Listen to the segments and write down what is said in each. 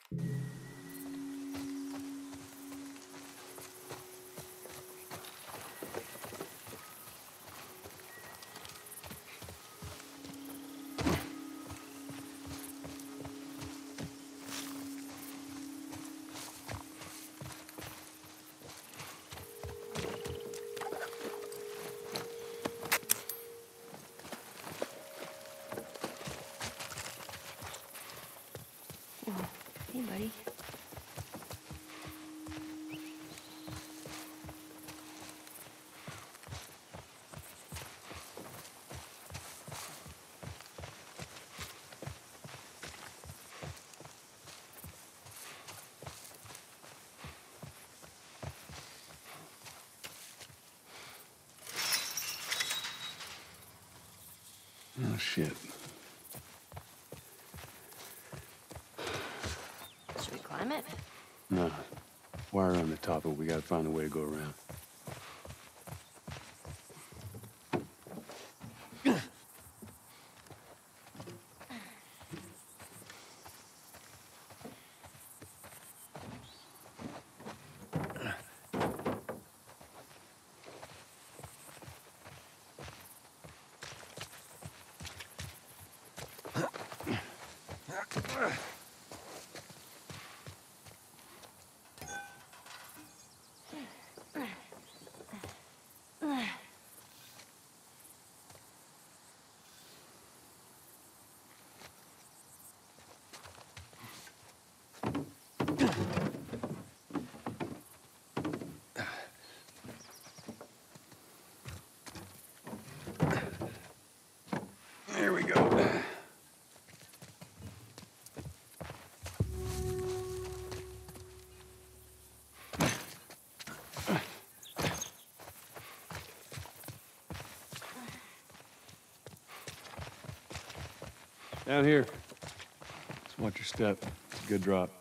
Hey, buddy. Oh, shit. Should we climb it? Nah. Wire on the top, but we gotta find a way to go around. There we go. Down here. Just watch your step. It's a good drop.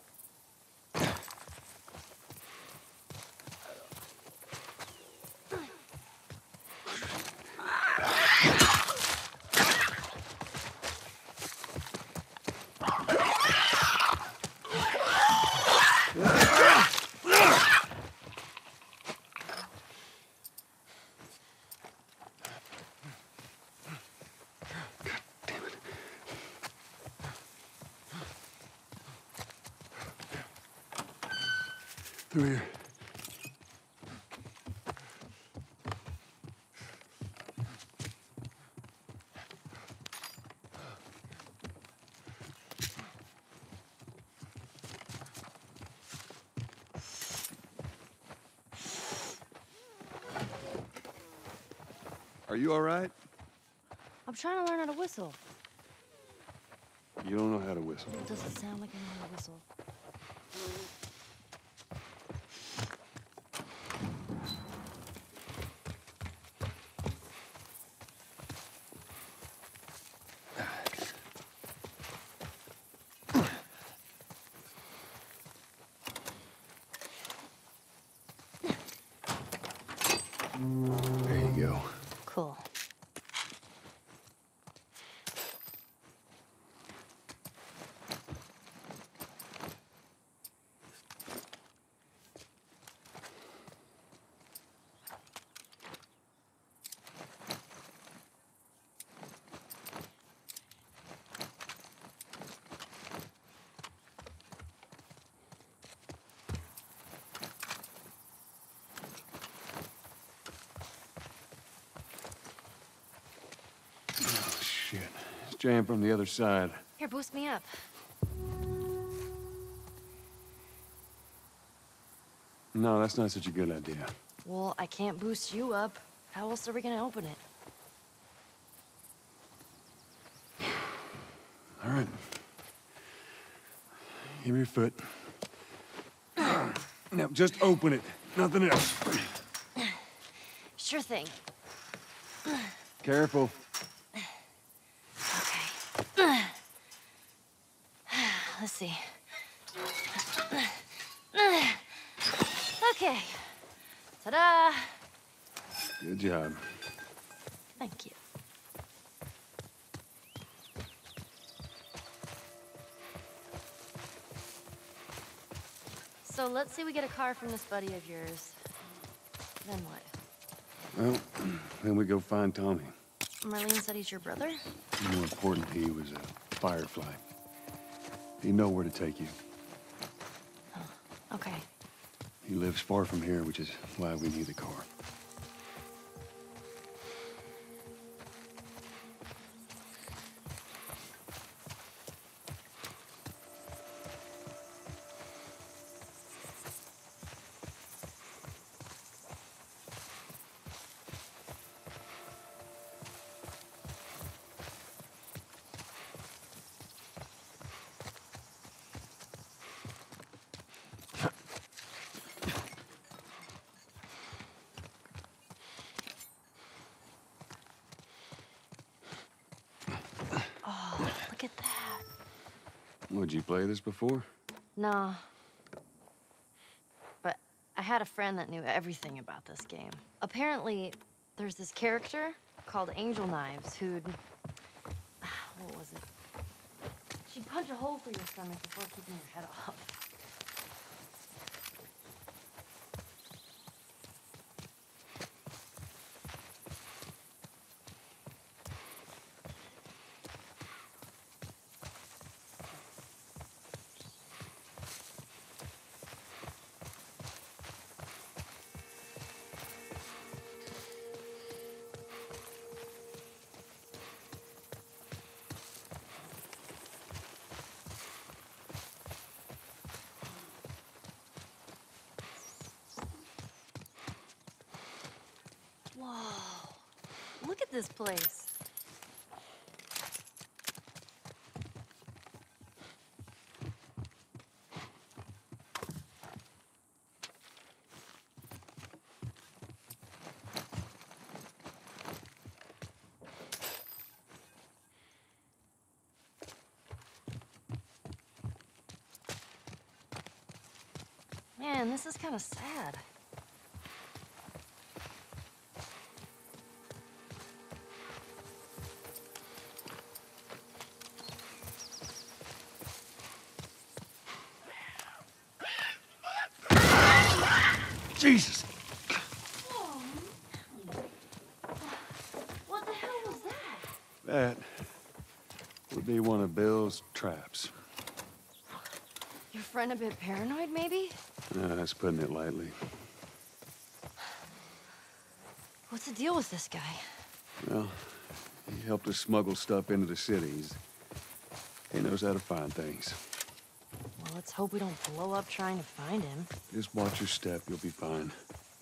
Through here. Are you all right? I'm trying to learn how to whistle. You don't know how to whistle. It doesn't sound like I know how to whistle. There you go. Cool. Oh, shit. It's jammed from the other side. Here, boost me up. No, that's not such a good idea. Well, I can't boost you up. How else are we gonna open it? All right. Give me your foot. Now, just open it. Nothing else. Sure thing. Careful. Okay. Let's see. Okay. Ta-da! Good job. Thank you. So let's say we get a car from this buddy of yours. Then what? Well, then we go find Tommy. Marlene said he's your brother? More important, he was a Firefly. He know where to take you. Oh, okay. He lives far from here, which is why we need the car. Look at that. Would you play this before? No. But I had a friend that knew everything about this game. Apparently, there's this character called Angel Knives who'd... What was it? She'd punch a hole through your stomach before keeping your head off. Whoa. Look at this place. Man, this is kind of sad. Jesus! Oh, what the hell was that? That would be one of Bill's traps. Your friend a bit paranoid, maybe? That's putting it lightly. What's the deal with this guy? Well, he helped us smuggle stuff into the cities. He knows how to find things. Well, let's hope we don't blow up trying to find him. Just watch your step, you'll be fine.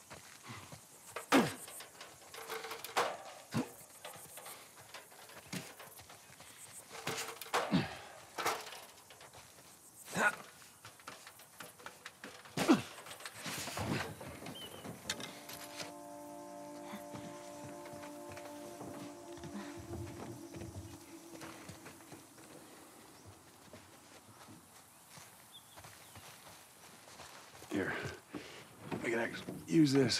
Here, we can actually use this.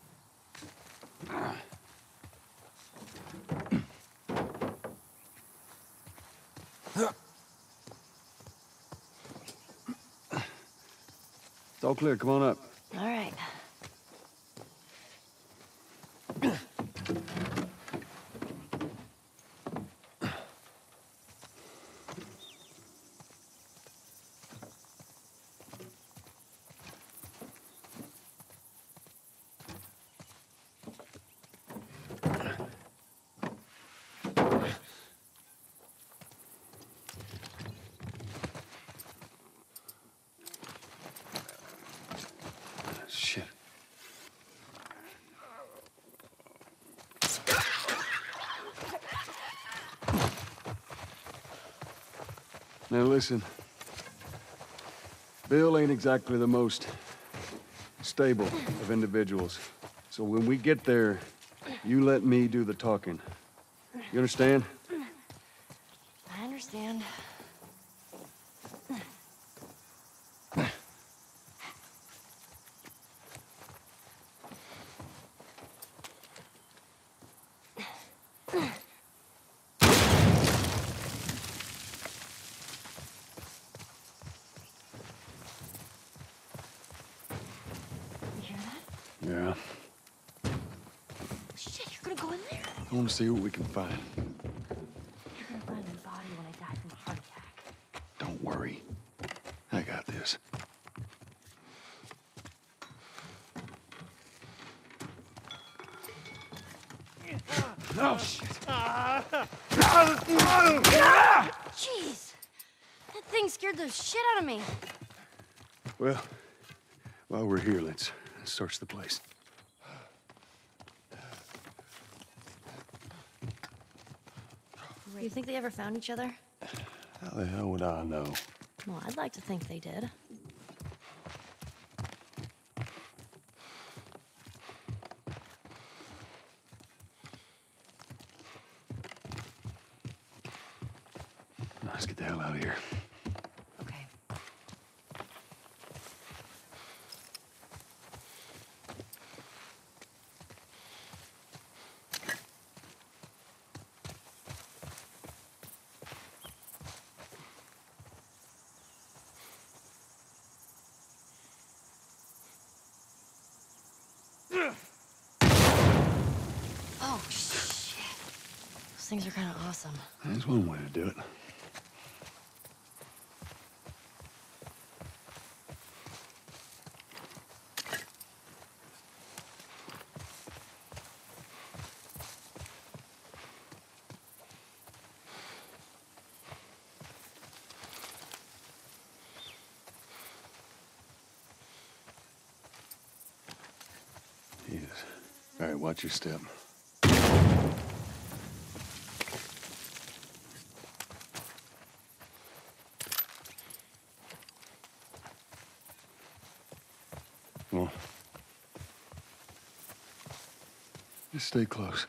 It's all clear, come on up. All right. Shit. Now listen. Bill ain't exactly the most stable of individuals. So when we get there, you let me do the talking. You understand? I understand. Yeah. Shit, you're gonna go in there? I want to see what we can find. You're gonna find my body when I die from a heart attack. Don't worry. I got this. Oh, shit. Jeez! That thing scared the shit out of me. Well, while we're here, let's search the place. You think they ever found each other? How the hell would I know? Well, I'd like to think they did. Let's get the hell out of here. Okay. Oh, shit. Those things are kind of awesome. That's one way to do it. Yes. All right, watch your step. Come on. Just stay close.